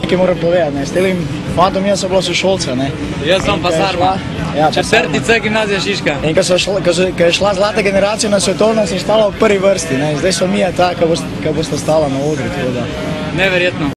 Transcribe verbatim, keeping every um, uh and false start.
nekaj moram povedati, ne. S telim fantom jaz so bila sošolca, ne. Jaz sem pa Sarma. Četrti C gimnazija Šiška. In ko je šla zlata generacija na svetovno, sem stala v prvi vrsti, ne. Zdaj so mi je ta, ko boste stala na odru, tako da. Neverjetno.